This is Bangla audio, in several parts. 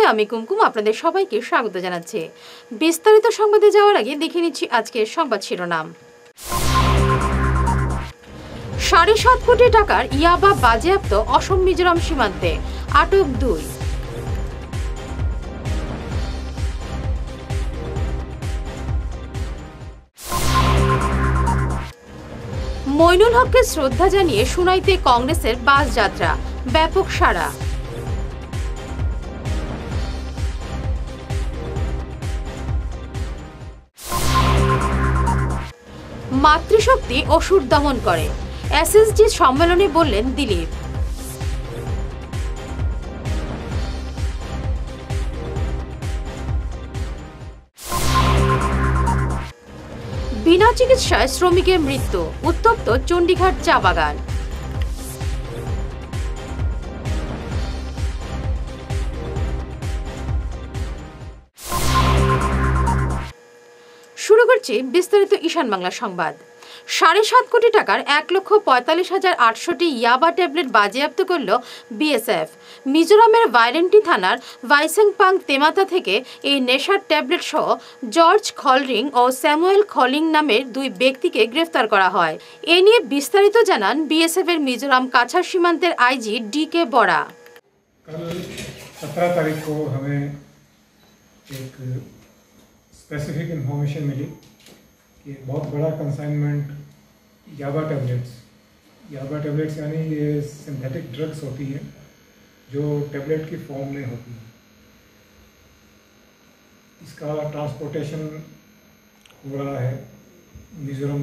আমি কুমকুম আপনাদের সবাইকে স্বাগত জানাচ্ছি। বিস্তারিত সংবাদে যাওয়ার আগে দেখে নিচ্ছি আজকের সংবাদ শিরোনাম। 7.5 কোটি টাকার ইয়াবা বাজেয়াপ্ত অসম মিজোরাম সীমান্তে, আটক 2। মইনুল হককে শ্রদ্ধা জানিয়ে সুনাইতে কংগ্রেসের বাস যাত্রা, ব্যাপক সাড়া। মাতৃশক্তি অসুর দমন করে, এসএসজি সম্মেলনে বললেন দিলীপ। বিনা চিকিৎসায় শ্রমিকের মৃত্যু, উত্তপ্ত চণ্ডীঘাট চা বাগান। শুরু করছি বিস্তারিত ঈশান বাংলা সংবাদ। 7.5 কোটি টাকার 1,45,800টি ইয়াবা ট্যাবলেট বাজেয়াপ্ত করল বিএসএফ। মিজোরামের ভাইরেন্টি থানার ভাইসেংপাং তেমাতা থেকে এই নেশার ট্যাবলেট সহ জর্জ খলরিং ও স্যামুয়েল খলিং নামের 2 ব্যক্তিকে গ্রেফতার করা হয়। এ নিয়ে বিস্তারিত জানান বিএসএফ এর মিজোরাম কাছাড় সীমান্তের আইজি ডি.কে. বরা। कल 17 तारीख को हमें एक स्पेसिफिक इंफॉर्मेशन मिली कि बहुत बड़ा कंसाइनमेंट याबा टैबलेट्स यानी ये सिंथेटिक ड्रग्स होती हैं जो टैबलेट की फॉर्म में होती हैं। इसका ट्रांसपोर्टेशन हो रहा है मिजोरम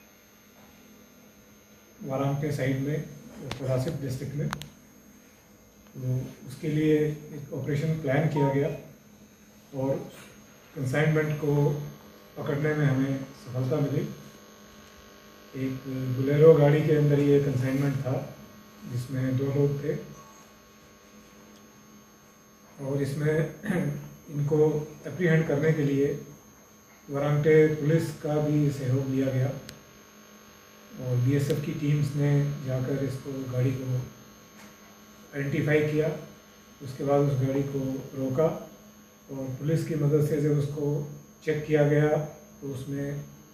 वारांगटे साइड में, कोरासिप डिस्ट्रिक्ट में। तो उसके लिए एक ऑपरेशन प्लान किया गया और कंसाइनमेंट को पकड़ने में हमें सफलता मिली। एक बोलेरो गाड़ी के अंदर ये कंसाइनमेंट था जिसमें 2 लोग थे और इसमें इनको एप्रीहेंड करने के लिए वारांगटे पुलिस का भी सहयोग लिया गया और बीएसएफ की टीम्स ने जाकर इसको गाड़ी को आइडेंटिफाई किया। उसके बाद उस गाड़ी को रोका और पुलिस की मदद से जब उसको चेक किया गया तो उसमें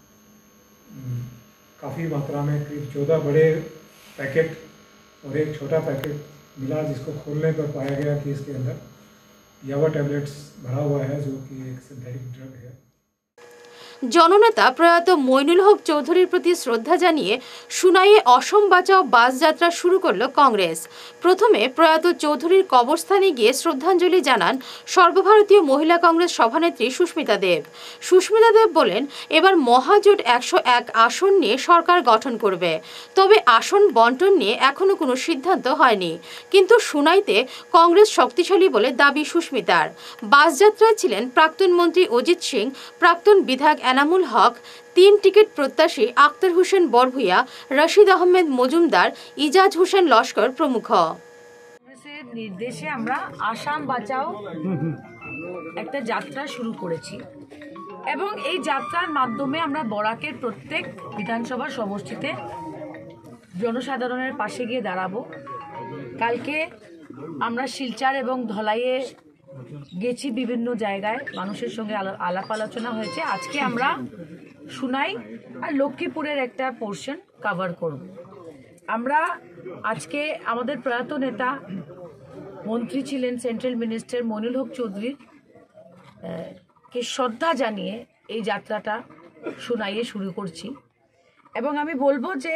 काफ़ी मात्रा में करीब 14 बड़े पैकेट और एक छोटा पैकेट मिला, जिसको खोलने पर पाया गया कि इसके अंदर याबा टैबलेट्स भरा हुआ है जो कि एक सिंथेटिक ड्रग है। জননেতা প্রয়াত মইনুল হক চৌধুরীর প্রতি শ্রদ্ধা জানিয়ে সুনাইয়ে অসম বাঁচাও বাস যাত্রা শুরু করল কংগ্রেস। প্রথমে প্রয়াত চৌধুরীর কবরস্থানে গিয়ে শ্রদ্ধাঞ্জলি জানান সর্বভারতীয় মহিলা কংগ্রেস সভানেত্রী সুস্মিতা দেব। সুস্মিতা দেব বলেন, এবার মহাজোট 101 আসন নিয়ে সরকার গঠন করবে, তবে আসন বন্টন নিয়ে এখনো কোনো সিদ্ধান্ত হয়নি। কিন্তু সুনাইতে কংগ্রেস শক্তিশালী বলে দাবি সুস্মিতার। বাসযাত্রায় ছিলেন প্রাক্তন মন্ত্রী অজিত সিং, প্রাক্তন বিধায়ক এনামুল হক, 3 টিকিট প্রত্যাশী আক্তার হোসেন বরভুইয়া, রশিদ আহমেদ মজুমদার, ইজাজ হোসেন লস্কর প্রমুখ। কংগ্রেসের নির্দেশে আমরা আসাম বাঁচাও একটা যাত্রা শুরু করেছি এবং এই যাত্রার মাধ্যমে আমরা বরাকের প্রত্যেক বিধানসভা সমষ্টিতে জনসাধারণের পাশে গিয়ে দাঁড়াবো। কালকে আমরা শিলচর এবং ধলাইয়ে গেছি, বিভিন্ন জায়গায় মানুষের সঙ্গে আলাপ আলোচনা হয়েছে। আজকে আমরা সুনাই আর লক্ষ্মীপুরের একটা পোর্শন কভার করব। আমরা আজকে আমাদের প্রয়াত নেতা মন্ত্রী ছিলেন সেন্ট্রাল মিনিস্টার মইনুল হক চৌধুরীর কে শ্রদ্ধা জানিয়ে এই যাত্রাটা সুনাইয়ে শুরু করছি। এবং আমি বলবো যে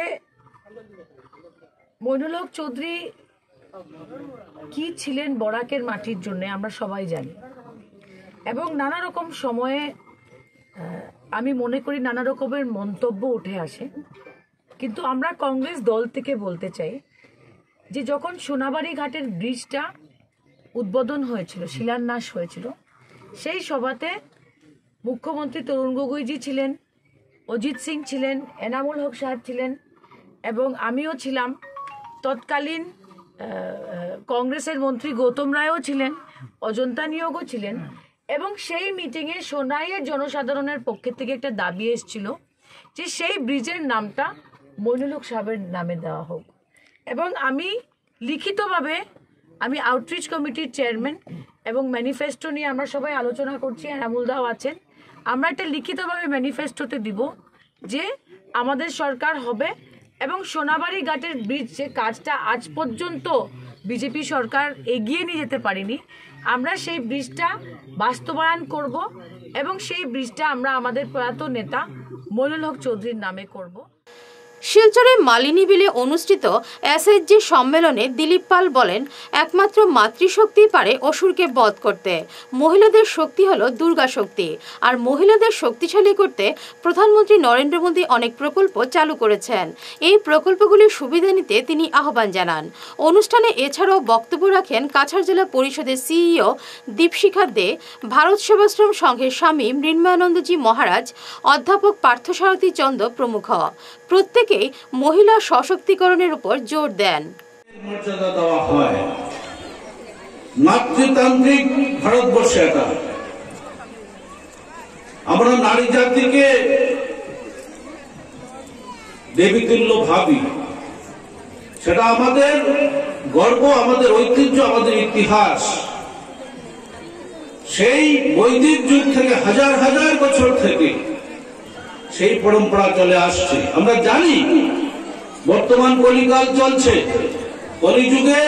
মইনুল হক চৌধুরী কি ছিলেন বরাকের মাটির জন্য আমরা সবাই জানি এবং নানা রকম সময়ে আমি মনে করি নানা রকমের মন্তব্য উঠে আসে। কিন্তু আমরা কংগ্রেস দল থেকে বলতে চাই যে যখন সোনাবাড়ি ঘাটের ব্রিজটা উদ্বোধন হয়েছিল, শিলান্যাস হয়েছিল, সেই সভাতে মুখ্যমন্ত্রী তরুণ গগৈজি ছিলেন, অজিত সিং ছিলেন, এনামুল হক সাহেব ছিলেন এবং আমিও ছিলাম। তৎকালীন কংগ্রেসের মন্ত্রী গৌতম রায়ও ছিলেন, অজন্তা নিয়োগও ছিলেন এবং সেই মিটিংয়ে সোনাইয়ের জনসাধারণের পক্ষে থেকে একটা দাবি এসেছিল যে সেই ব্রিজের নামটা মইনুল হক সাহেবের নামে দেওয়া হোক। এবং আমি লিখিতভাবে আমি আউটরিচ কমিটির চেয়ারম্যান এবং ম্যানিফেস্টো নিয়ে আমরা সবাই আলোচনা করছি, এনামুলদাও আছেন। আমরা একটা লিখিতভাবে ম্যানিফেস্টোতে দিব যে আমাদের সরকার হবে এবং সোনাবাড়ি ঘাটের ব্রিজ যে কাজটা আজ পর্যন্ত বিজেপি সরকার এগিয়ে নিয়ে যেতে পারেনি, আমরা সেই ব্রিজটা বাস্তবায়ন করব এবং সেই ব্রিজটা আমরা আমাদের প্রয়াত নেতা মইনুল হক চৌধুরীর নামে করব। শিলচরে মালিনী বিলে অনুষ্ঠিত এসএইচজি সম্মেলনে দিলীপ পাল বলেন, একমাত্র মাতৃশক্তিই পারে অসুরকে বধ করতে। মহিলাদের শক্তি হলো দুর্গা শক্তি, আর মহিলাদের শক্তিশালী করতে প্রধানমন্ত্রী নরেন্দ্র মোদী অনেক প্রকল্প চালু করেছেন। এই প্রকল্পগুলির সুবিধা নিতে তিনি আহ্বান জানান। অনুষ্ঠানে এছাড়াও বক্তব্য রাখেন কাছাড় জেলা পরিষদের সিইও দীপশিখা দে, ভারত সেবাশ্রম সংঘের স্বামী মৃন্ময়ানন্দজি মহারাজ, অধ্যাপক পার্থসারথী চন্দ্র প্রমুখ। প্রত্যেকেই মহিলা সশক্তিকরণের উপর জোর দেন। মর্যাদা দেওয়া হয় মাতৃতান্ত্রিক ভারতবর্ষে, এটা আমরা নারী জাতিকে দেবীতুল্য ভাবি, সেটা আমাদের গর্ব, আমাদের ঐতিহ্য, আমাদের ইতিহাস। সেই বৈদিক যুগ থেকে হাজার হাজার বছর থেকে সেই পরম্পরা চলে আসছে। আমরা জানি বর্তমান কলিকাল চলছে, কলিযুগে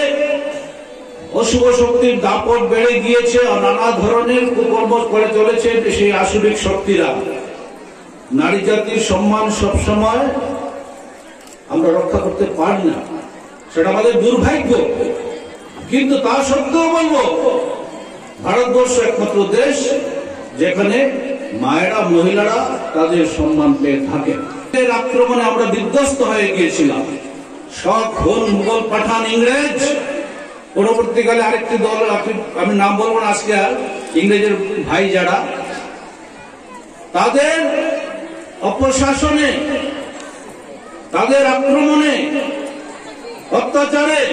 অশুভ শক্তির দাপট বেড়ে গিয়েছে, নানা ধরনের কুকর্ম করে চলেছে সেই আসুরিক শক্তিরা। নারী জাতির সম্মান সবসময় আমরা রক্ষা করতে পারি না, সেটা আমাদের দুর্ভাগ্য। কিন্তু তা সত্ত্বেও বলবো, ভারতবর্ষ একমাত্র দেশ যেখানে মায়েরা, মহিলারা তাদের সম্মান পেয়ে থাকে। আক্রমণে আমরা বিধ্বস্ত হয়ে গিয়েছিলাম। সব খুন, মুঘল, পাঠান, ইংরেজ, পরবর্তীকালে আরেকটি দল, আমি নাম বলবো না আজকে, ইংরেজের ভাই যারা, তাদের অপশাসনে, তাদের আক্রমণে, অত্যাচারে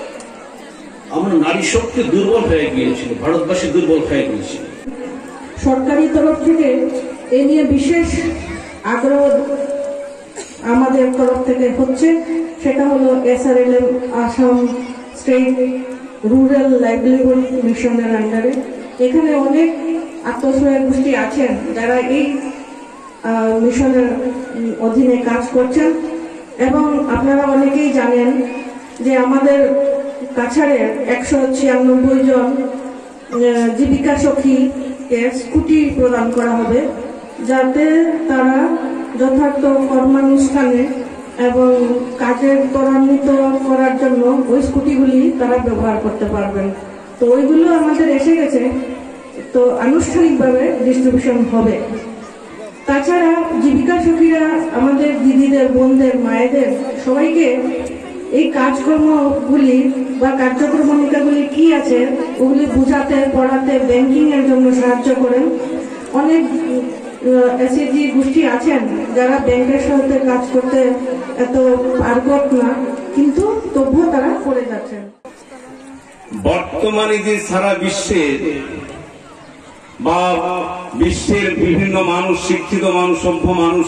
আমরা নারী শক্তি দুর্বল হয়ে গিয়েছিল, ভারতবাসী দুর্বল হয়ে গিয়েছিল। সরকারি তরফ থেকে এ নিয়ে বিশেষ আগ্রহ আমাদের তরফ থেকে হচ্ছে, সেটা হলো SRLM Assam state rural livelihood মিশনের আন্ডারে। এখানে অনেক আত্মসহায়ক গোষ্ঠী আছেন যারা এই মিশনের অধীনে কাজ করছেন, এবং আপনারা অনেকেই জানেন যে আমাদের কাছাড়ে 196 জন জীবিকা সখীকে স্কুটি প্রদান করা হবে, যাতে তারা যথার্থ কর্মানুষ্ঠানে এবং কাজের ত্বরান্বিত করার জন্য ওই স্কুটিগুলি তারা ব্যবহার করতে পারবেন। তো ওইগুলো আমাদের এসে গেছে, তো আনুষ্ঠানিকভাবে ডিস্ট্রিবিউশন হবে। তাছাড়া জীবিকা সখীরা আমাদের দিদিদের, বোনদের, মায়েদের সবাইকে এই কাজকর্মগুলি বা কার্যক্রমণিকাগুলি কি আছে ওগুলি বুঝাতে, পড়াতে, ব্যাংকিং এর জন্য সাহায্য করেন। অনেক এসএইচজি গোষ্ঠী আছেন যারা ব্যাংকের সাথে কাজ করতে এত পারগত না, কিন্তু তবুও তারা করে যাচ্ছেন। বর্তমানে যে সারা বিশ্বের বা বিশ্বের বিভিন্ন মানুষ, শিক্ষিত মানুষ, সভ্য মানুষ,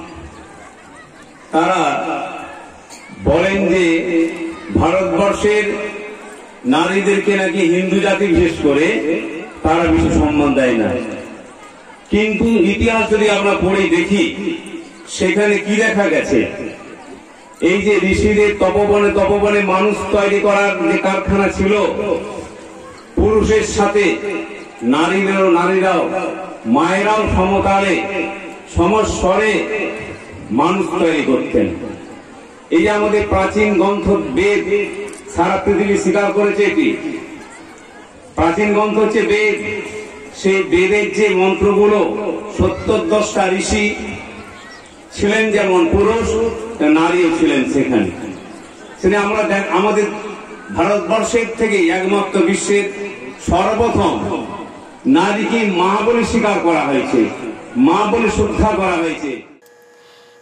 তারা বলেন যে ভারতবর্ষের নারীদেরকে নাকি হিন্দু জাতি বিশেষ করে তারা বেশি সম্মান দেয় না। কিন্তু ইতিহাস যদি আমরা পড়ে দেখি, সেখানে কি দেখা গেছে, এই যে ঋষিদের তপবনে মানুষ তৈরি করার যে কারখানা ছিল, পুরুষের সাথে নারীরাও, মায়েরাও সমতালে, সমস্বরে মানুষ তৈরি করতেন। এই যে আমাদের প্রাচীন গ্রন্থ বেদ, সারা পৃথিবী স্বীকার করেছে এটি প্রাচীন গ্রন্থ হচ্ছে বেদ। সেই বেদের যে মন্ত্রগুলো, 70-10টা ঋষি ছিলেন, যেমন পুরুষ নারীও ছিলেন সেখানে। সেটা আমরা আমাদের ভারতবর্ষের থেকে একমাত্র বিশ্বের সর্বপ্রথম নারীকে মা বলে স্বীকার করা হয়েছে, মা বলে শ্রদ্ধা করা হয়েছে।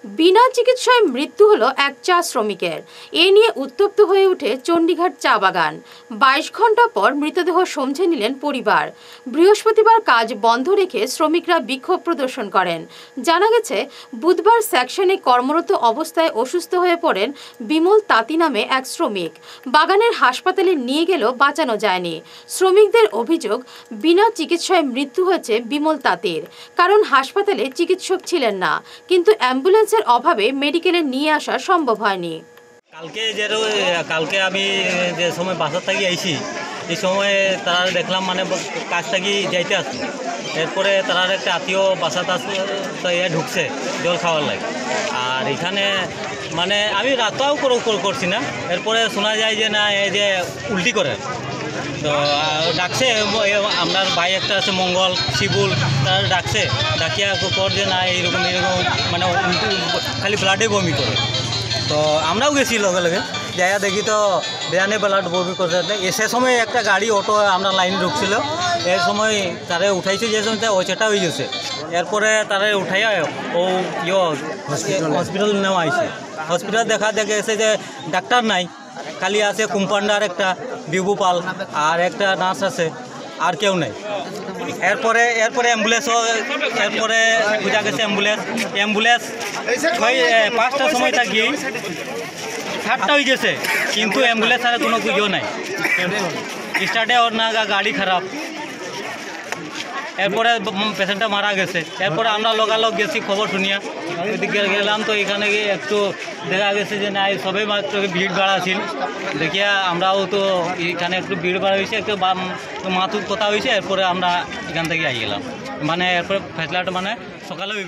বিনা চিকিৎসায় মৃত্যু হলো এক চা শ্রমিকের। এ নিয়ে উত্তপ্ত হয়ে ওঠে চণ্ডীঘাট চা বাগান। 22 ঘন্টা পর মৃতদেহ সমঝে নিলেন পরিবার। বৃহস্পতিবার কাজ বন্ধ রেখে শ্রমিকরা বিক্ষোভ প্রদর্শন করেন। জানা গেছে, বুধবার সেকশনে কর্মরত অবস্থায় অসুস্থ হয়ে পড়েন বিমল তাঁতি নামে এক শ্রমিক। বাগানের হাসপাতালে নিয়ে গেলেও বাঁচানো যায়নি। শ্রমিকদের অভিযোগ, বিনা চিকিৎসায় মৃত্যু হয়েছে বিমল তাঁতির, কারণ হাসপাতালে চিকিৎসক ছিলেন না, কিন্তু অ্যাম্বুলেন্সের অভাবে মেডিকেলে নিয়ে আসা সম্ভব হয়নি। কালকে আমি যে সময় বাসার থাকি আইছি, এই সময় তারা দেখলাম মানে কাজ থাকি যাইতে আসছে। এরপরে তার একটা আত্মীয় বাসাতে আসছে, ঢুকছে জল খাওয়ার লাগে। আর এখানে মানে আমি রাতটাও করছি না। এরপরে শোনা যায় যে না, এই যে উল্টি করে তো ডাকছে। আপনার ভাই একটা আছে মঙ্গল শিবুল, তারা ডাকছে, ডাকিয়া পর যে না এইরকম মানে খালি ব্লাডে বমি করে। তো আমরাও গেছি লগে লগে, যাইয়া দেখি তো বেয়ানে ব্লাড বমি করছে। সে সময় একটা গাড়ি অটো আমরা লাইনে ঢুকছিল, এর সময় তারে উঠাইছে, যে সময় ওই চেটা হয়ে গেছে। এরপরে তারে উঠাইয়া ও হসপিটাল নেওয়া হয়েছে। হসপিটাল দেখা গেছে যে ডাক্তার নাই, খালি আছে কম্পাউন্ডার একটা বিভু পাল আর একটা নার্স আছে, আর কেউ নাই। এরপরে অ্যাম্বুলেন্সও, এরপরে বুঝা গেছে অ্যাম্বুলেন্স 5টার সময় থাকি 7টা হয়ে গেছে, কিন্তু অ্যাম্বুলেন্স আর কোনো খুঁজেও নাই, স্টার্টে ওর না, গাড়ি খারাপ। এরপরে পেশেন্টটা মারা গেছে। এরপরে আমরা লগালগ গেছি খবর শুনিয়া, ওইদিকে গেলাম। তো এখানে গিয়ে একটু দেখা গেছে যে না, সবাই মাত্র ভিড় ভাড়া ছিল দেখিয়া আমরাও তো এখানে একটু ভিড় ভাড়া হয়েছে, একটু মাতুর কথা হয়েছে। এরপরে আমরা এখান থেকে আই গেলাম, মানে এরপরে ফেসলাটা মানে সকালে হইব।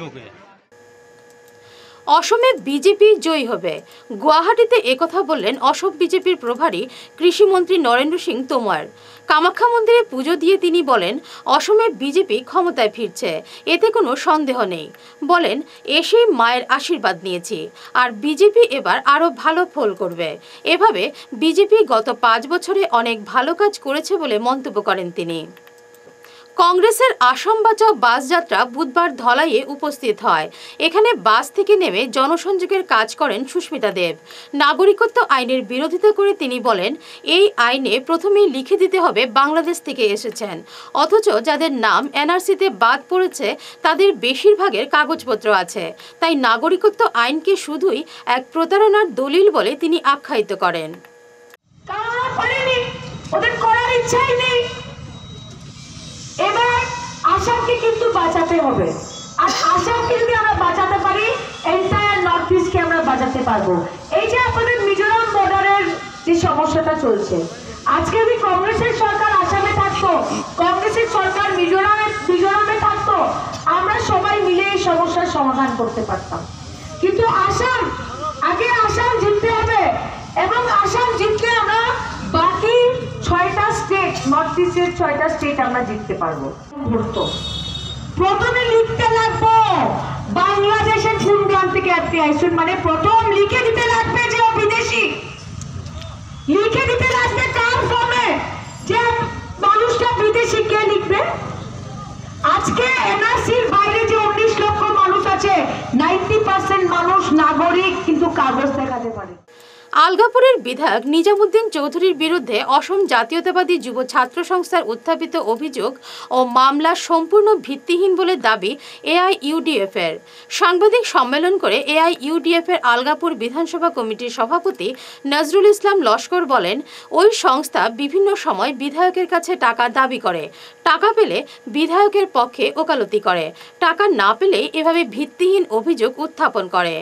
অসমে বিজেপি জয়ী হবে, গুয়াহাটিতে একথা বললেন অসম বিজেপির প্রভারী কৃষিমন্ত্রী নরেন্দ্র সিং তোমর। কামাখ্যা মন্দিরে পুজো দিয়ে তিনি বলেন, অসমে বিজেপি ক্ষমতায় ফিরছে, এতে কোনো সন্দেহ নেই। বলেন, এসেই মায়ের আশীর্বাদ নিয়েছি, আর বিজেপি এবার আরও ভালো ফল করবে। এভাবে বিজেপি গত 5 বছরে অনেক ভালো কাজ করেছে বলে মন্তব্য করেন তিনি। কংগ্রেসের আসাম বাঁচাও বাস যাত্রা বুধবার ধলাইয়ে উপস্থিত হয়। এখানে বাস থেকে নেমে জনসংযোগের কাজ করেন সুস্মিতা দেব। নাগরিকত্ব আইনের বিরোধিতা করে তিনি বলেন, এই আইনে প্রথমেই লিখে দিতে হবে বাংলাদেশ থেকে এসেছেন, অথচ যাদের নাম এনআরসিতে বাদ পড়েছে তাদের বেশিরভাগের কাগজপত্র আছে। তাই নাগরিকত্ব আইনকে শুধুই এক প্রতারণার দলিল বলে তিনি আখ্যায়িত করেন। এবার আসামকে কিন্তু বাঁচাতে হবে, আর আসামকে যদি আমরা বাঁচাতে পারি, এন্টায়ার নর্থ ইস্টকে আমরা বাঁচাতে পারবো। এই যে আপনাদের মিজোরাম বর্ডারের যে সমস্যাটা চলছে, আজকে যদি কংগ্রেসের সরকার আসামে থাকতো, কংগ্রেসের সরকার মিজোরামে থাকতো, আমরা সবাই মিলে এই সমস্যার সমাধান করতে পারতাম। কিন্তু আগে আসাম জিততে হবে, এবং আসাম জিতলে আমরা বাকি 6টা স্টেট, নর্থ ইস্টের 6টা স্টেট আমরা জিততে পারবো। প্রথমে লিখতে লাগবো বাংলাদেশের কোন গ্রাম থেকে আপনি আইসুন, মানে প্রথম লিখে দিতে লাগবে যে ও বিদেশি, লিখে দিতে লাগবে কার ফর্মে যে মানুষটা বিদেশি, কে লিখবে। আজকে এনআরসির বাইরে যে 19 লক্ষ মানুষ আছে, 90% মানুষ নাগরিক, কিন্তু কাগজ দেখাতে পারে। আলগাপুরের বিধায়ক নিজামুদ্দিন চৌধুরীর বিরুদ্ধে অসম জাতীয়তাবাদী যুব ছাত্র সংস্থার উত্থাপিত অভিযোগ ও মামলা সম্পূর্ণ ভিত্তিহীন বলে দাবি এআইইউডিএফ-এর। সাংবাদিক সম্মেলন করে এআইইউডিএফ-এর আলগাপুর বিধানসভা কমিটির সভাপতি নজরুল ইসলাম লস্কর বলেন, ওই সংস্থা বিভিন্ন সময় বিধায়কের কাছে টাকা দাবি করে, টাকা পেলে বিধায়কের পক্ষে ওকালতি করে, টাকা না পেলে এভাবে ভিত্তিহীন অভিযোগ উত্থাপন করে।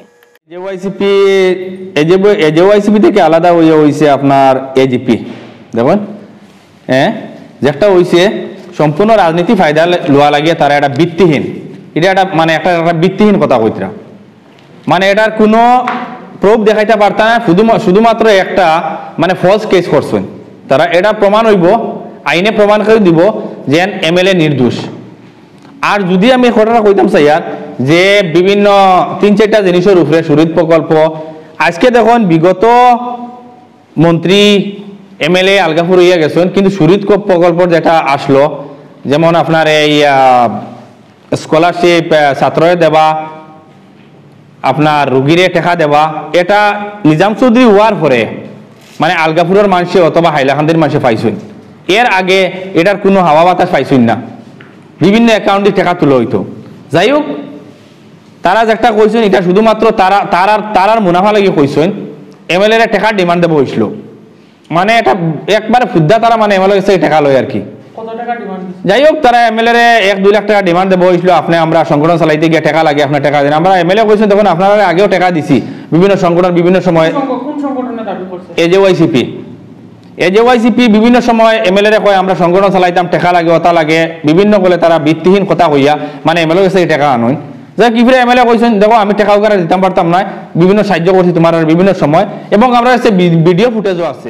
এজেওয়াইসিপি থেকে আলাদা হয়েছে আপনার এজিপি, দেখুন হ্যাঁ, যেটা হয়েছে সম্পূর্ণ রাজনীতি ফায়দা লওয়া লাগিয়ে তারা একটা ভিত্তিহীন, এটা একটা মানে একটা ভিত্তিহীন কথা কইতরা, মানে এটার কোনো প্রুফ দেখাইতে পারতা না, শুধুমাত্র একটা মানে ফলস কেস করছেন তারা। এটা প্রমাণ হইব, আইনে প্রমাণ করে দিব যে এমএলএ নির্দোষ। আর যদি আমি কথাটা কইতাম স্যার যে বিভিন্ন 3-4টা জিনিসের উপরে সুরিত প্রকল্প, আজকে দেখুন বিগত মন্ত্রী এমএলএ আলগাপুর হইয়া গেছেন, কিন্তু সুরিত প্রকল্প যেটা আসলো, যেমন আপনার এই স্কলারশিপ ছাত্রদের দেওয়া, আপনার রুগীরে টেকা দেওয়া, এটা নিজাম চৌধুরী হওয়ার পরে মানে আলগাপুরের মানুষে অথবা হাইলাকান্দির মানুষে পাইছেন। এর আগে এটার কোনো হাওয়া বাতাস পাইছেন না, বিভিন্ন অ্যাকাউন্টে টাকা তুলে হইতো। যাই হোক, তারা যেটা কইছেন এটা শুধুমাত্র তারার মুনাফা লাগিয়ে কইছেন, এমএলএর টাকা ডিমান্ড দেবো হয়েছিল, মানে এটা একবারে ফুদ্দা তারা মানে এমএলএ কাছে টাকা লয় আর কি। যাই হোক, তারা এমএলএর 1-2 লাখ টাকা ডিমান্ড দেবো হয়েছিল, আপনি আমরা সংগঠন চালাইতে গিয়ে টাকা লাগে, আপনার টাকা দিন। আমরা এমএলএ কইছেন তখন আপনারা আগেও টাকা দিছি বিভিন্ন সংগঠন বিভিন্ন সময়, এজেওয়াইসিপি বিভিন্ন সময় এমএলএ কয় আমরা সংগঠন চালাইতাম, টাকা লাগে ওটা লাগে, বিভিন্ন বলে তারা ভিত্তিহীন কথা কইয়া মানে এমএলএ কাছে টাকা আনুন। যাই কি ফিরে এমএলএ কইছেন দেখো আমি টাকা ওখানে দিতাম পারতাম না, বিভিন্ন সাহায্য করছি তোমার বিভিন্ন সময়, এবং আমরা ভিডিও ফুটেজও আছে।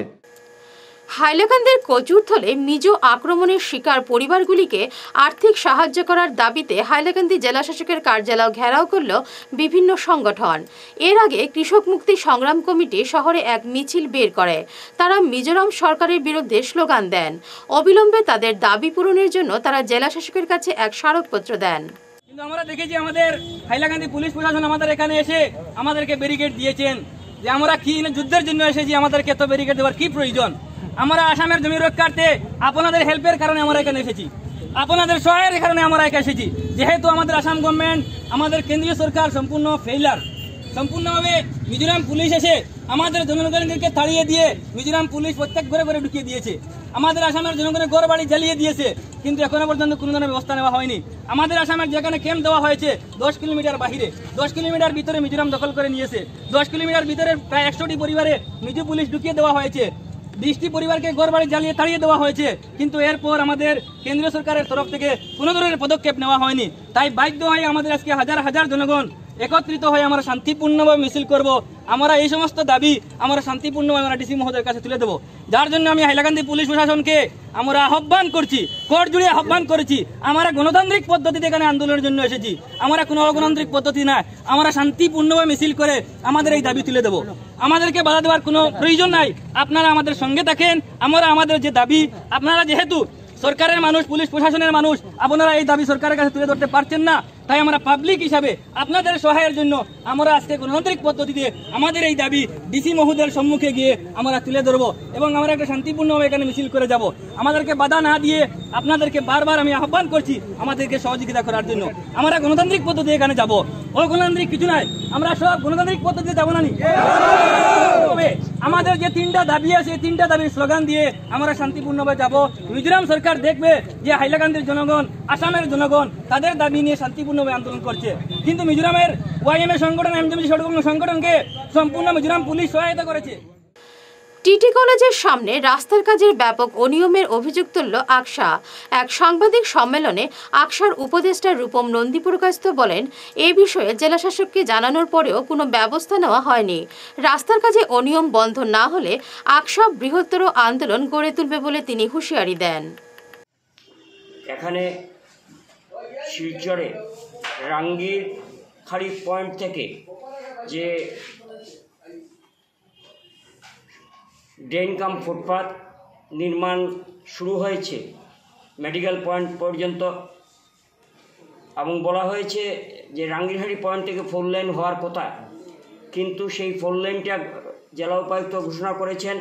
হাইলাকান্দির কচুরথলে মিজো আক্রমণের শিকার পরিবারগুলিকে আর্থিক সাহায্য করার দাবিতে হাইলাকান্দি জেলাশাসকের কার্যালয় ঘেরাও করল বিভিন্ন সংগঠন। এর আগে কৃষক মুক্তি সংগ্রাম কমিটি শহরে এক মিছিল বের করে। তারা মিজোরাম সরকারের বিরুদ্ধে স্লোগান দেন। অবিলম্বে তাদের দাবি পূরণের জন্য তারা জেলাশাসকের কাছে এক স্মারকপত্র দেন। কিন্তু আমরা দেখেছি আমাদের হাইলাকান্দি পুলিশ প্রশাসন আমাদের এখানে এসে আমাদেরকে ব্যারিকেড দিয়েছেন যে আমরা কি যুদ্ধের জন্য এসেছি, আমাদেরকে এত ব্যারিকেড দেওয়ার কি প্রয়োজন? আমরা আসামের জমি রক্ষার্থে আপনাদের হেল্পের কারণে আমরা এখানে এসেছি, আপনাদের সহায়ের কারণে আমরা এখানে এসেছি। যেহেতু আমাদের আসাম গভর্নমেন্ট, আমাদের কেন্দ্রীয় সরকার সম্পূর্ণ ফেইলার, সম্পূর্ণভাবে মিজোরাম পুলিশ এসে আমাদের জনগণকে তাড়িয়ে দিয়ে মিজোরাম পুলিশ প্রত্যেক ঘরে ঘরে ঢুকিয়ে দিয়েছে, আমাদের আসামের জনগণের ঘর বাড়ি জ্বালিয়ে দিয়েছে, কিন্তু এখনো পর্যন্ত কোনো ধরনের ব্যবস্থা নেওয়া হয়নি। আমাদের আসামের যেখানে ক্যাম্প দেওয়া হয়েছে 10 কিলোমিটার বাহিরে, 10 কিলোমিটার ভিতরে মিজোরাম দখল করে নিয়েছে, 10 কিলোমিটার ভিতরে প্রায় 100টি পরিবারে মিজো পুলিশ ঢুকিয়ে দেওয়া হয়েছে, 20টি পরিবারকে ঘর বাড়ি জ্বালিয়ে তাড়িয়ে দেওয়া হয়েছে, কিন্তু এরপর আমাদের কেন্দ্রীয় সরকারের তরফ থেকে কোনো ধরনের পদক্ষেপ নেওয়া হয়নি। তাই বাধ্য হয়ে আমাদের আজকে হাজার হাজার জনগণ একত্রিত হয়ে আমরা শান্তিপূর্ণভাবে মিছিল করব। আমরা এই সমস্ত দাবি আমরা শান্তিপূর্ণভাবে আমরা ডিসি মহোদয়ের কাছে তুলে দেবো, যার জন্য আমি হাইলাকান্দি পুলিশ প্রশাসনকে আমরা আহ্বান করছি, কোর্ট জুড়ে আহ্বান করেছি। আমরা গণতান্ত্রিক পদ্ধতিতে এখানে আন্দোলনের জন্য এসেছি, আমরা কোনো অগণতান্ত্রিক পদ্ধতি না, আমরা শান্তিপূর্ণভাবে মিছিল করে আমাদের এই দাবি তুলে দেবো। আমাদেরকে বাধা দেওয়ার কোনো প্রয়োজন নাই, আপনারা আমাদের সঙ্গে থাকেন। আমরা আমাদের যে দাবি, আপনারা যেহেতু সরকারের মানুষ, পুলিশ প্রশাসনের মানুষ, আপনারা এই দাবি সরকারের কাছে তুলে ধরতে পারছেন না, তাই আমরা পাবলিক হিসাবে আপনাদের সহায়ের জন্য আমরা আজকে গণতান্ত্রিক পদ্ধতিতে আমাদের এই দাবি ডিসি মহোদয়ের সম্মুখে গিয়ে আমরা তুলে ধরবো এবং আমরা একটা শান্তিপূর্ণভাবে এখানে মিছিল করে যাব। আমাদেরকে বাধা না দিয়ে আপনাদেরকে বারবার আমি আহ্বান করছি আমাদেরকে সহযোগিতা করার জন্য। আমরা গণতান্ত্রিক পদ্ধতি এখানে যাব, অগণতান্ত্রিক কিছু নাই, আমরা সব গণতান্ত্রিক পদ্ধতিতে যাবো না। আমাদের যে 3টা দাবি আছে, 3টা দাবির স্লোগান দিয়ে আমরা শান্তিপূর্ণভাবে যাব। মিজোরাম সরকার দেখবে যে হাইলাকান্দির জনগণ, আসামের জনগণ তাদের দাবি নিয়ে শান্তিপূর্ণভাবে আন্দোলন করছে, কিন্তু মিজোরামের ওয়াইএমএ সংগঠন, এমজেপি সংগঠনকে সম্পূর্ণ মিজোরাম পুলিশ সহায়তা করেছে। টিটি কলেজের সামনে রাস্তার কাজের ব্যাপক অনিয়মের অভিযোগ তুলল আকসা। এক সাংবাদিক সম্মেলনে আকসার উপদেষ্টা রূপম নন্দীপ্রকাশিত বলেন, এই বিষয়ে জেলাশাসককে জানানোর পরেও কোনো ব্যবস্থা নেওয়া হয়নি। রাস্তার কাজে অনিয়ম বন্ধ না হলে আকসা বৃহত্তর আন্দোলন গড়ে তুলবে বলে তিনি হুঁশিয়ারি দেন। এখানে শিলচরে রাঙ্গির খাড়ি পয়েন্ট থেকে যে ড্রেন কাম ফুটপাথ নির্মাণ শুরু হয়েছে মেডিকেল পয়েন্ট পর্যন্ত, এবং বলা হয়েছে যে রাঙ্গিরহাড়ি পয়েন্ট থেকে 4 লেন হওয়ার কথা, কিন্তু সেই 4 লেনটা জেলা উপায়ুক্ত ঘোষণা করেছেন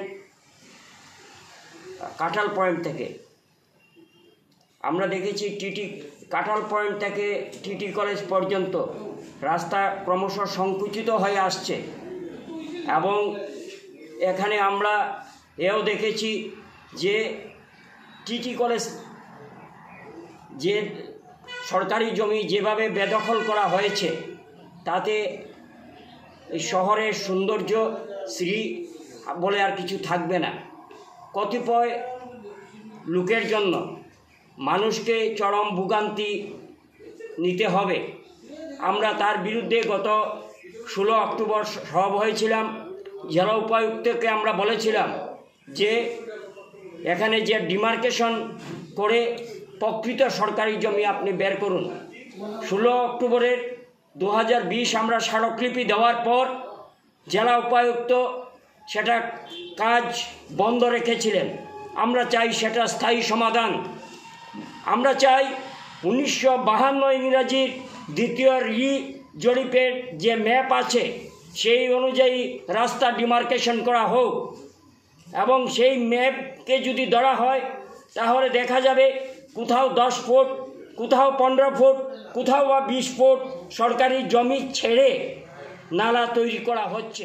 কাঁঠাল পয়েন্ট থেকে। আমরা দেখেছি কাঁঠাল পয়েন্ট থেকে টিটি কলেজ পর্যন্ত রাস্তা ক্রমশ সংকুচিত হয়ে আসছে, এবং এখানে আমরা এও দেখেছি যে টিটি কলেজ যে সরকারি জমি যেভাবে বেদখল করা হয়েছে, তাতে শহরের সৌন্দর্য শ্রী বলে আর কিছু থাকবে না। কতিপয় লোকের জন্য মানুষকে চরম ভোগান্তি নিতে হবে। আমরা তার বিরুদ্ধে গত 16 অক্টোবর সরব হয়েছিলাম। জেলা উপায়ুক্তকে আমরা বলেছিলাম যে এখানে যে ডিমার্কেশন করে প্রকৃত সরকারি জমি আপনি বের করুন। 16 অক্টোবরের 2020 আমরা স্মারকলিপি দেওয়ার পর জেলা উপায়ুক্ত সেটা কাজ বন্ধ রেখেছিলেন। আমরা চাই সেটা স্থায়ী সমাধান। আমরা চাই 1952 ইংরাজির 2য় জরিপের যে ম্যাপ আছে সেই অনুযায়ী রাস্তা ডিমার্কেশন করা হোক, এবং সেই ম্যাপকে যদি ধরা হয় তাহলে দেখা যাবে কোথাও 10 ফুট, কোথাও 15 ফুট, কোথাও বা 20 ফুট সরকারি জমি ছেড়ে নালা তৈরি করা হচ্ছে।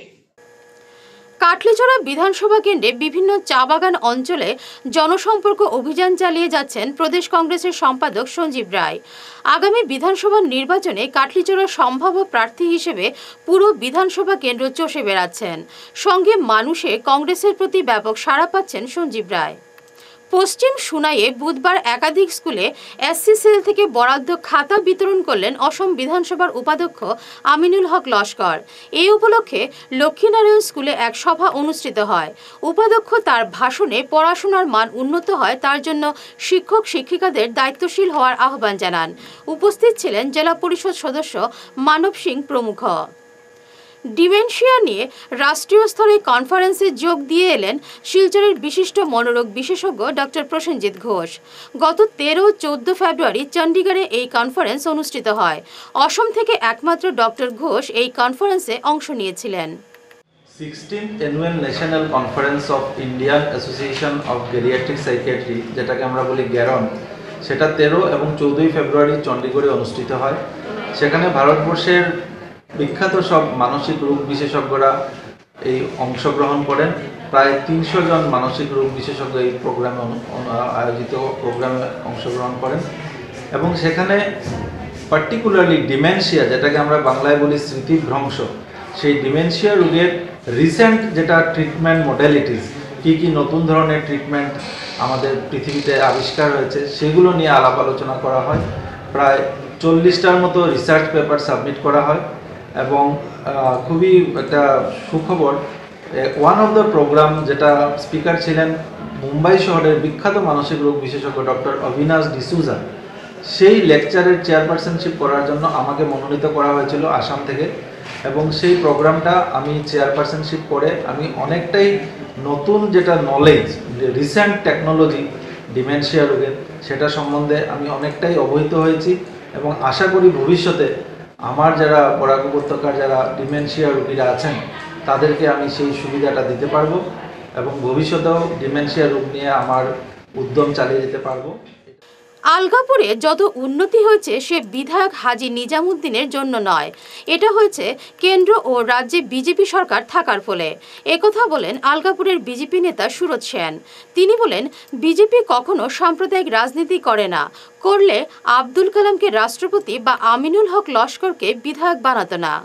কাটলিছড়া বিধানসভা কেন্দ্রে বিভিন্ন চা বাগান অঞ্চলে জনসম্পর্ক অভিযান চালিয়ে যাচ্ছেন প্রদেশ কংগ্রেসের সম্পাদক সঞ্জীব রায়। আগামী বিধানসভা নির্বাচনে কাটলিছড়ার সম্ভাব্য প্রার্থী হিসেবে পুরো বিধানসভা কেন্দ্র চষে বেড়াচ্ছেন। সঙ্গে মানুষে কংগ্রেসের প্রতি ব্যাপক সাড়া পাচ্ছেন সঞ্জীব রায়। পশ্চিম সুনাইয়ে বুধবার একাধিক স্কুলে এসসি সেল থেকে বরাদ্দ খাতা বিতরণ করলেন অসম বিধানসভার উপাধ্যক্ষ আমিনুল হক লস্কর। এই উপলক্ষে লক্ষ্মীনারায়ণ স্কুলে এক সভা অনুষ্ঠিত হয়। উপাধ্যক্ষ তার ভাষণে পড়াশোনার মান উন্নত হয় তার জন্য শিক্ষক শিক্ষিকাদের দায়িত্বশীল হওয়ার আহ্বান জানান। উপস্থিত ছিলেন জেলা পরিষদ সদস্য মানব সিং প্রমুখ। ডিমেনশিয়া নিয়ে রাষ্ট্রীয় স্তরে কনফারেন্সে যোগ দিয়ে এলেন শিলচরের বিশিষ্ট মনোরোগ বিশেষজ্ঞ ডক্টর প্রসেনজিৎ ঘোষ। গত 13-14 ফেব্রুয়ারি চণ্ডীগড়ে এই কনফারেন্স অনুষ্ঠিত হয়। অসম থেকে একমাত্র ডক্টর ঘোষ এই কনফারেন্সে অংশ নিয়েছিলেন। 16th annual national conference of Indian association of geriatric psychiatry, যেটাকে আমরা বলি গ্যারন, সেটা 13 এবং 14 ফেব্রুয়ারি চণ্ডীগড়ে অনুষ্ঠিত হয়। সেখানে ভারতবর্ষের বিখ্যাত সব মানসিক রোগ বিশেষজ্ঞরা এই অংশগ্রহণ করেন। প্রায় 300 জন মানসিক রোগ বিশেষজ্ঞ এই প্রোগ্রামে আয়োজিত প্রোগ্রামে অংশগ্রহণ করেন এবং সেখানে পার্টিকুলারলি ডিমেনশিয়া, যেটাকে আমরা বাংলায় বলি স্মৃতিভ্রংশ, সেই ডিমেনশিয়া রোগের রিসেন্ট যেটা ট্রিটমেন্ট মডেলিটিস, কী নতুন ধরনের ট্রিটমেন্ট আমাদের পৃথিবীতে আবিষ্কার হয়েছে, সেগুলো নিয়ে আলাপ আলোচনা করা হয়। প্রায় 40টার মতো রিসার্চ পেপার সাবমিট করা হয় এবং খুবই একটা সুখবর, ওয়ান অফ দ্য প্রোগ্রাম যেটা স্পিকার ছিলেন মুম্বাই শহরের বিখ্যাত মানসিক রোগ বিশেষজ্ঞ ডক্টর অবিনাশ ডিসুজা, সেই লেকচারের চেয়ারপারসনশিপ করার জন্য আমাকে মনোনীত করা হয়েছিল আসাম থেকে এবং সেই প্রোগ্রামটা আমি চেয়ারপারসনশিপ করে আমি অনেকটাই নতুন যেটা নলেজ, রিসেন্ট টেকনোলজি ডিমেনশিয়া রোগের, সেটা সম্বন্ধে আমি অনেকটাই অবহিত হয়েছি এবং আশা করি ভবিষ্যতে আমার যারা বরাক উপত্যকার যারা ডিমেনশিয়া রোগীরা আছেন তাদেরকে আমি সেই সুবিধাটা দিতে পারবো এবং ভবিষ্যতেও ডিমেনশিয়া রোগ নিয়ে আমার উদ্যম চালিয়ে যেতে পারবো। আলগাপুরে যত উন্নতি হয়েছে সে বিধায়ক হাজী নিজামুদ্দিনের জন্য নয়, এটা হয়েছে কেন্দ্র ও রাজ্যে বিজেপি সরকার থাকার ফলে। একথা বলেন আলগাপুরের বিজেপি নেতা সুরজ সেন। তিনি বলেন, বিজেপি কখনো সাম্প্রদায়িক রাজনীতি করে না, করলে আব্দুল কালামকে রাষ্ট্রপতি বা আমিনুল হক লস্করকে বিধায়ক বানাতো না।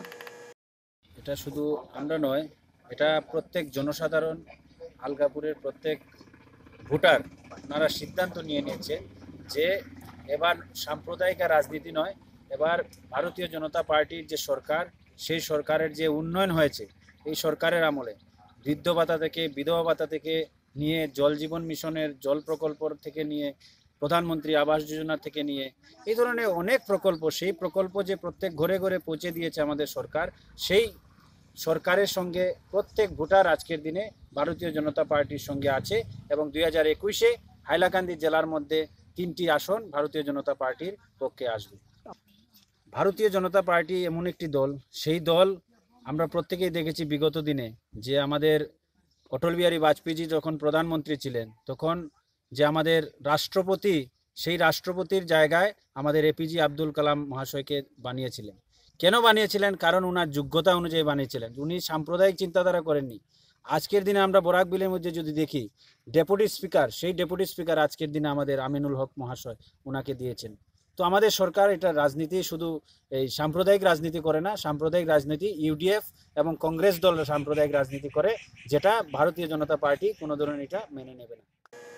এটা শুধু আমরা নয়, এটা প্রত্যেক জনসাধারণ, আলগাপুরের প্রত্যেক ভোটার, ওনারা সিদ্ধান্ত নিয়ে নিয়েছে যে এবার সাম্প্রদায়িক রাজনীতি নয়, এবার ভারতীয় জনতা পার্টির যে সরকার, সেই সরকারের যে উন্নয়ন হয়েছে এই সরকারের আমলে, বৃদ্ধ ভাতা থেকে বিধবা ভাতা থেকে নিয়ে জল জীবন মিশনের জল প্রকল্প থেকে নিয়ে প্রধানমন্ত্রী আবাস যোজনা থেকে নিয়ে এই ধরনের অনেক প্রকল্প, সেই প্রকল্প যে প্রত্যেক ঘরে ঘরে পৌঁছে দিয়েছে আমাদের সরকার, সেই সরকারের সঙ্গে প্রত্যেক ভোটার আজকের দিনে ভারতীয় জনতা পার্টির সঙ্গে আছে এবং 2021-এ হাইলাকান্দি জেলার মধ্যে 3টি আসন ভারতীয় জনতা পার্টির পক্ষে আসবে। ভারতীয় জনতা পার্টি এমন একটি দল, সেই দল আমরা প্রত্যেকেই দেখেছি বিগত দিনে যে আমাদের অটল বিহারী বাজপেয়ীজি যখন প্রধানমন্ত্রী ছিলেন তখন যে আমাদের রাষ্ট্রপতি, সেই রাষ্ট্রপতির জায়গায় আমাদের এপিজে আব্দুল কালাম মহাশয়কে বানিয়েছিলেন। কেন বানিয়েছিলেন? কারণ ওনার যোগ্যতা অনুযায়ী বানিয়েছিলেন, উনি সাম্প্রদায়িক চিন্তাধারা করেননি। আজকের দিনে আমরা বরাক বিলের মধ্যে যদি দেখি ডেপুটি স্পিকার, সেই ডেপুটি স্পিকার আজকের দিনে আমাদের আমিনুল হক মহাশয় ওনাকে দিয়েছেন। তো আমাদের সরকার এটা রাজনীতি শুধু এই সাম্প্রদায়িক রাজনীতি করে না, সাম্প্রদায়িক রাজনীতি ইউডিএফ এবং কংগ্রেস দল সাম্প্রদায়িক রাজনীতি করে, যেটা ভারতীয় জনতা পার্টি কোনো ধরনের এটা মেনে নেবে না।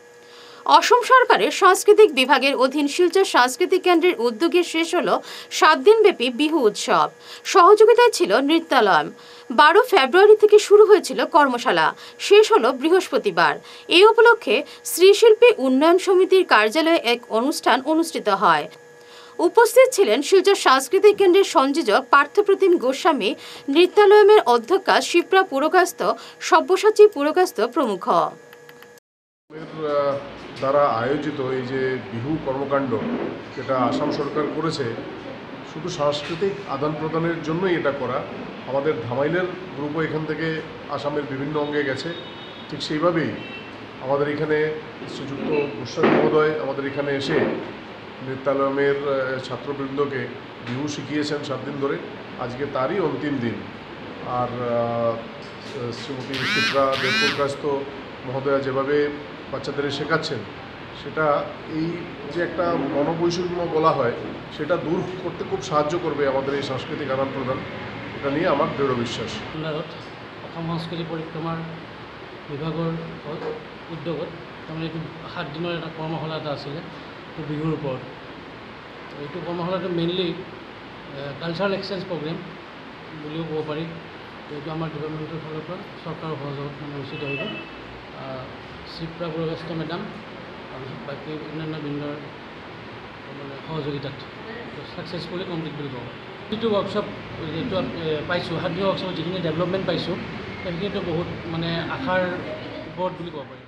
অসম সরকারের সাংস্কৃতিক বিভাগের অধীন শিলচর সাংস্কৃতিক কেন্দ্রের উদ্যোগে শেষ হলো 7 দিনব্যাপী বিহু উৎসব। সহযোগিতায় ছিল নৃত্যালয়। 12 ফেব্রুয়ারি থেকে শুরু হয়েছিল কর্মশালা, শেষ হলো বৃহস্পতিবার। এই উপলক্ষে শ্রীশিল্পী উন্নয়ন সমিতির কার্যালয়ে এক অনুষ্ঠান অনুষ্ঠিত হয়। উপস্থিত ছিলেন শিলচর সাংস্কৃতিক কেন্দ্রের সংযোজক পার্থপ্রতিম গোস্বামী, নৃত্যালয়ের অধ্যক্ষা শিপ্রা পুরকাস্ত, সব্যসাচী পুরকাস্ত প্রমুখ। দ্বারা আয়োজিত এই যে বিহু কর্মকাণ্ড যেটা আসাম সরকার করেছে, শুধু সাংস্কৃতিক আদান প্রদানের জন্যই এটা করা। আমাদের ধামাইলের গ্রুপও এখান থেকে আসামের বিভিন্ন অঙ্গে গেছে, ঠিক সেইভাবেই আমাদের এখানে শ্রীযুক্ত গোস্বামী মহোদয় আমাদের এখানে এসে নৃত্যালয়ের ছাত্রবৃন্দকে বিহু শিখিয়েছেন 7 দিন ধরে। আজকে তারই অন্তিম দিন। আর শ্রীমতী চিত্রা দেবপ্রকাশ মহোদয়া যেভাবে বাচ্চাদের শেখাচ্ছেন, সেটা এই যে একটা মনোবৈষম্য বলা হয় সেটা দূর করতে খুব সাহায্য করবে আমাদের এই সাংস্কৃতিক আদান প্ৰদান। এটা নিয়ে আমার দৃঢ় বিশ্বাস। অসম সংস্কৃতি পৰিক্ৰমাৰ বিভাগৰ উদ্যোগত তাৰমানে এইটো 7 দিনৰ এটা কৰ্মশালা এটা আছিলে বিহুৰ ওপৰত। এইটো কৰ্মশালাটো মেইনলি কালচাৰেল এক্সচেঞ্জ প্ৰগ্ৰেম বুলিও ক'ব পাৰি। এইটো আমাৰ ডিপাৰ্টমেণ্টৰ ফালৰ পৰা চৰকাৰৰ সহযোগত অনুষ্ঠিত হৈ গ'ল। শিপ্ৰা বৰগাস্ত মেডাম আৰু বাকী অন্যান্য বৃন্দৰ মানে সহযোগিতাত ছাকচেছফুলি কমপ্লিট বুলি ক'ব। যিটো ৱৰ্কশ্বপ যিটো পাইছোঁ, 7 দিনৰ ৱৰ্কশ্বপত যিখিনি ডেভেলপমেণ্ট পাইছোঁ সেইখিনিতো বহুত মানে আশাৰ ওপৰত বুলি ক'ব পাৰি।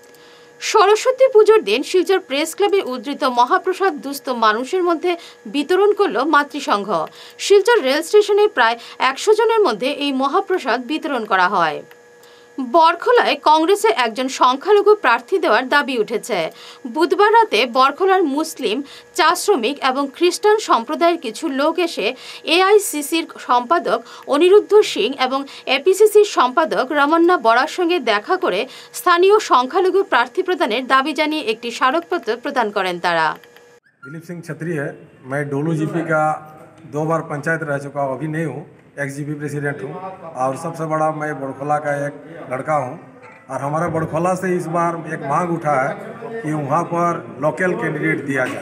সরস্বতী পুজোর দিন শিলচর প্রেস ক্লাবে উদ্ধৃত মহাপ্রসাদ দুস্থ মানুষের মধ্যে বিতরণ করল মাতৃসংঘ। শিলচর রেল স্টেশনে প্রায় 100 জনের মধ্যে এই মহাপ্রসাদ বিতরণ করা হয়। বরখলায় কংগ্রেসের একজন সংখ্যালঘু প্রার্থী দেওয়ার দাবি উঠেছে। বুধবার রাতে বরখলার মুসলিম, চা শ্রমিক এবং খ্রিস্টান সম্প্রদায়ের কিছু লোক এসে এআইসিসির সম্পাদক অনিরুদ্ধ সিং এবং এপিসিসির সম্পাদক রমন্না বরার সঙ্গে দেখা করে স্থানীয় সংখ্যালঘু প্রার্থী প্রদানের দাবি জানিয়ে একটি স্মারকপত্র প্রদান করেন তারা। दिलीप सिंह छत्री है। मैं डोलू जीपी का 2 बार पंचायत रह चुका हूँ, अभी नहीं हूँ, एक्स-जीपी प्रेसिडेंट हूँ। और सबसे बड़ा मैं बड़खोला का एक लड़का हूँ। और हमारा बड़खोला से इस बार एक मांग उठा है कि वहाँ पर लोकल कैंडिडेट दिया जाए।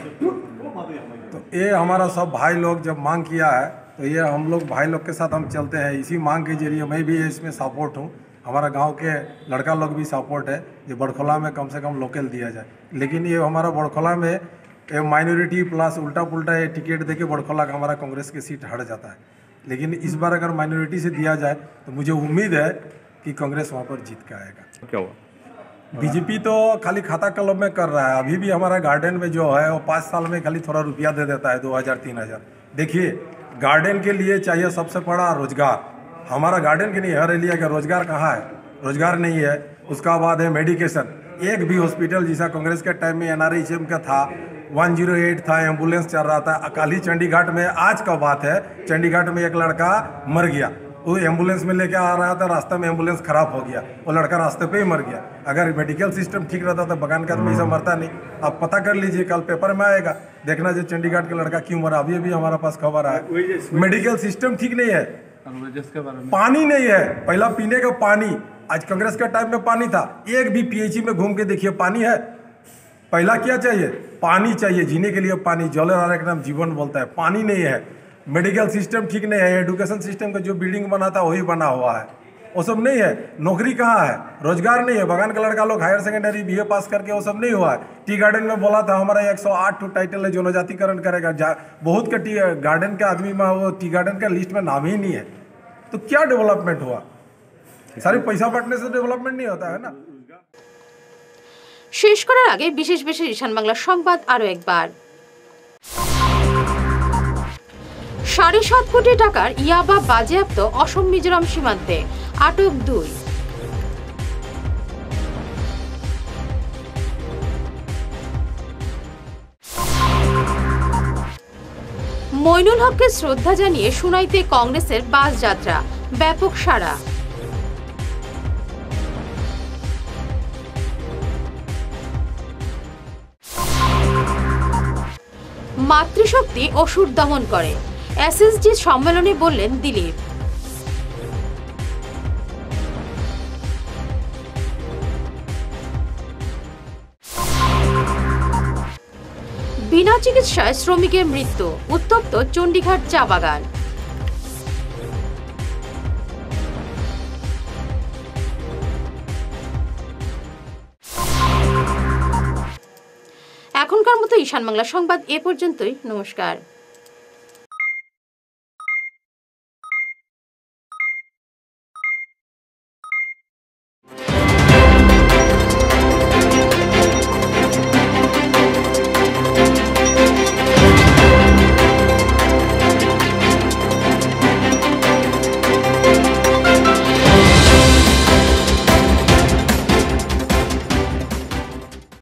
तो ये हमारा सब भाई लोग जब मांग किया है तो ये हम लोग भाई लोग के साथ हम चलते हैं। इसी मांग के जरिए मैं भी इसमें सपोर्ट हूँ। हमारा गांव के लड़का लोग भी सपोर्ट है कि बड़खोला में कम से कम लोकल दिया जाए। लेकिन ये हमारा बड़खोला में माइनॉरिटी प्लस उल्टा पुल्टा ये टिकट देके बड़खोला का हमारा कांग्रेस की सीट हट जाता है। लेकिन इस बार अगर माइनॉरिटी से दिया जाए तो मुझे उम्मीद है कि कांग्रेस वहाँ पर जीत के आएगा। क्या हुआ? बीजेपी तो खाली खाता कलम में कर रहा है। अभी भी हमारा गार्डन में जो है वो 5 साल में खाली थोड़ा रुपया दे देता है, 2000-3000। देखिए, गार्डन के लिए चाहिए सबसे बड़ा रोजगार। हमारा गार्डन के नहीं, हर एरिया का रोजगार कहाँ है? रोजगार नहीं है। उसका बाद है मेडिकेशन। एक भी हॉस्पिटल जैसा कांग्रेस के टाइम में NRHM का था, 108 था, एम्बुलेंस चल रहा था। अकाली चंडीगढ़ में आज का बात है, चंडीगढ़ में एक लड़का मर गया। वो एम्बुलेंस में लेके आ रहा था, रास्ते में एम्बुलेंस खराब हो गया, वो लड़का रास्ते पे ही मर गया। अगर मेडिकल सिस्टम ठीक रहता तो बगान का आदमी ऐसा मरता नहीं। आप पता कर लीजिए, कल पेपर में आएगा, देखना जो चंडीगढ़ का लड़का क्यों मरा। अभी अभी हमारा पास खबर आया, मेडिकल सिस्टम ठीक नहीं है, पानी नहीं है। पहला पीने का पानी, आज कांग्रेस के टाइम में पानी था, एक भी PHE में घूम के देखिए पानी है। पहला क्या चाहिए? पानी चाहिए, जीने के लिए पानी। जल एक नाम जीवन बोलता है, पानी नहीं है। मेडिकल सिस्टम ठीक नहीं है। एजुकेशन सिस्टम का जो बिल्डिंग बना था वही बना हुआ है, वो सब नहीं है। नौकरी कहाँ है? रोजगार नहीं है। बगान का लड़का लोग हायर सेकेंडरी BA पास करके वो सब नहीं हुआ है। टी गार्डन में बोला था हमारा 108 टाइटल है, जनजातिकरण करेगा। बहुत का टी गार्डन के आदमी में वो टी गार्डन का लिस्ट में नाम ही नहीं है। तो क्या डेवलपमेंट हुआ? सारी पैसा बांटने से डेवलपमेंट नहीं होता है ना। শেষ করার আগে বিশেষ বিশেষ ঈশান বাংলা সংবাদ আরো একবার। 7.5 কোটি টাকার ইয়াবা বাজেয়াপ্ত অসম মিজোরাম সীমান্তে, আটক 2। মইনুল হককে শ্রদ্ধা জানিয়ে সুনাইতে কংগ্রেসের বাস যাত্রা, ব্যাপক সাড়া। মাতৃশক্তি অসুর দমন করে, SSG সম্মেলনে বললেন দিলীপ। বিনা চিকিৎসায় শ্রমিকের মৃত্যু, উত্তপ্ত চণ্ডীঘাট চা বাগান। এখনকার মতো ঈশান বাংলা সংবাদ এ পর্যন্তই। নমস্কার।